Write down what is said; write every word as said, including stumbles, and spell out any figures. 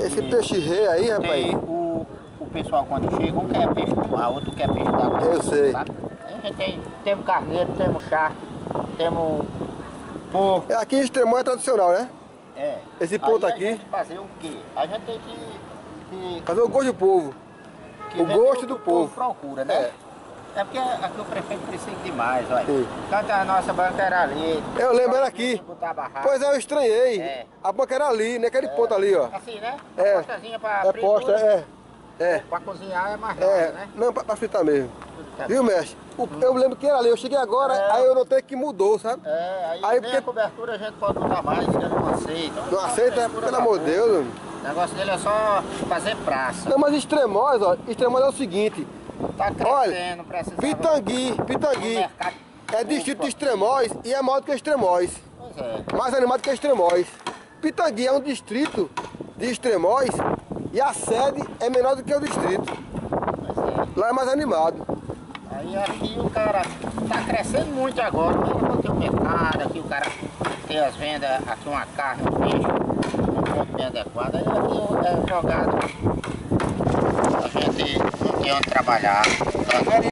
Esse peixe rei aí, rapaz. Tem o, o pessoal quando chega, um quer peixe do mar, outro quer peixe da água. Eu sei. Sabe? A gente tem, temos carneiro, temos charque, temos porco. Aqui em Extremóis é tradicional, né? É. Esse ponto Aí aqui. A gente fazer o quê? A gente tem que, que, Fazer o gosto do povo. que O ver gosto que do o povo. procura, né? É. É porque aqui o prefeito precisa demais, olha. Sim. Tanto a nossa banca era ali. Eu lembro, era só tinha aqui. que botar barraca. Pois é, eu estranhei. É. A banca era ali, naquele ponto ali, ó. Assim, né? É. Uma postazinha pra É posta, é. É. Pra cozinhar é mais nada, É. né? Não, pra, pra fritar mesmo. Tudo certo. Viu, mestre? O- eu lembro que era ali, eu cheguei agora, É. aí eu notei que mudou, sabe? É, aí, Aí nem porque- a cobertura a gente pode botar mais, ele não aceita. Não aceita, pelo amor de Deus. Mano. O negócio dele é só fazer praça. Não, mas Extremóis, ó, Extremóis é o seguinte. Tá Olha, crescendo, precisa. Pitangui, Pitangui é distrito de Extremóis e é maior do que Extremóis. Pois é. Mais animado que Extremóis. Pitangui é um distrito de Extremóis e a sede é menor do que o distrito. Pois é. Lá é mais animado. Aí aqui o cara tá crescendo muito agora, né? Não tem o mercado, aqui o cara tem as vendas, aqui uma carne, um peixe, um ponto bem adequado. Aí aqui é jogado, a gente não tem onde trabalhar.